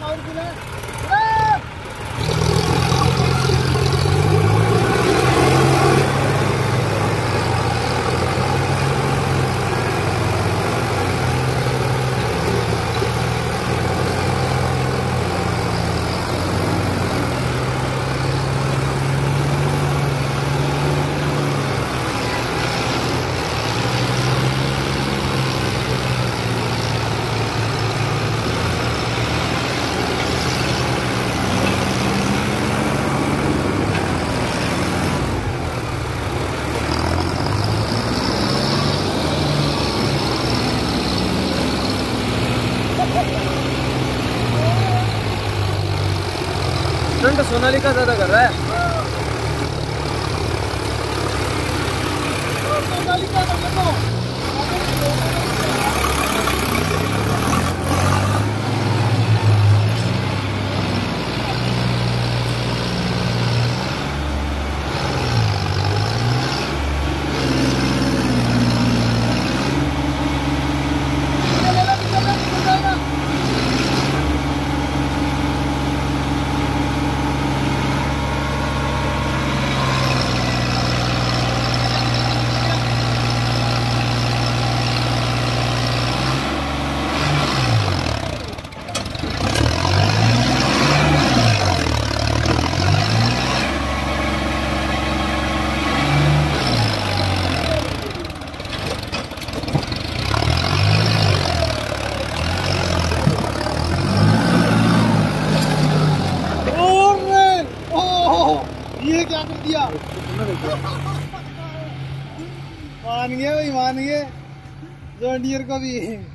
Powerful है। Stunt Sonalika ज्यादा कर रहा है। ये क्या कर दिया? मान गए भाई, मान गए जॉन डियर को भी।